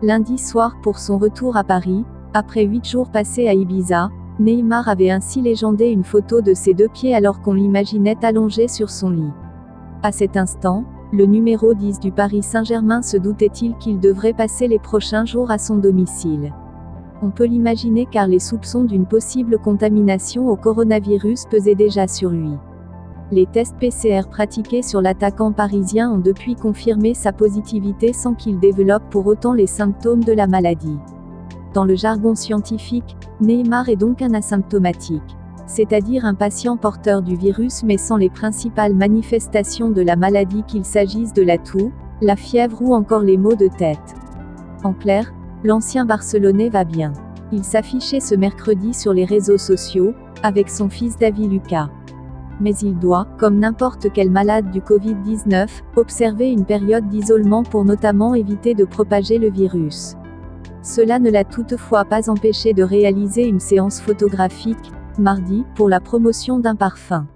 Lundi soir pour son retour à Paris, après 8 jours passés à Ibiza, Neymar avait ainsi légendé une photo de ses 2 pieds alors qu'on l'imaginait allongé sur son lit. À cet instant, le numéro 10 du Paris Saint-Germain se doutait-il qu'il devrait passer les prochains jours à son domicile. On peut l'imaginer car les soupçons d'une possible contamination au coronavirus pesaient déjà sur lui. Les tests PCR pratiqués sur l'attaquant parisien ont depuis confirmé sa positivité sans qu'il développe pour autant les symptômes de la maladie. Dans le jargon scientifique, Neymar est donc un asymptomatique, c'est-à-dire un patient porteur du virus mais sans les principales manifestations de la maladie qu'il s'agisse de la toux, la fièvre ou encore les maux de tête. En clair, l'ancien Barcelonais va bien. Il s'affichait ce mercredi sur les réseaux sociaux, avec son fils David Lucas. Mais il doit, comme n'importe quel malade du Covid-19, observer une période d'isolement pour notamment éviter de propager le virus. Cela ne l'a toutefois pas empêché de réaliser une séance photographique, mardi, pour la promotion d'un parfum.